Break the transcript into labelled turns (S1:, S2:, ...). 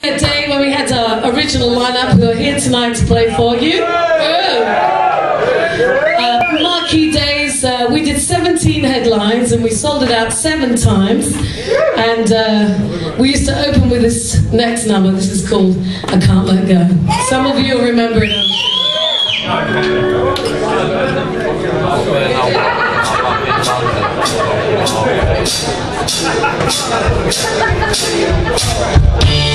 S1: A day when we had our original lineup who are here tonight to play for you. Marquee days, we did 17 headlines and we sold it out 7 times. And we used to open with this next number. This is called I Can't Let Go. Some of you will remember it. I'm sure.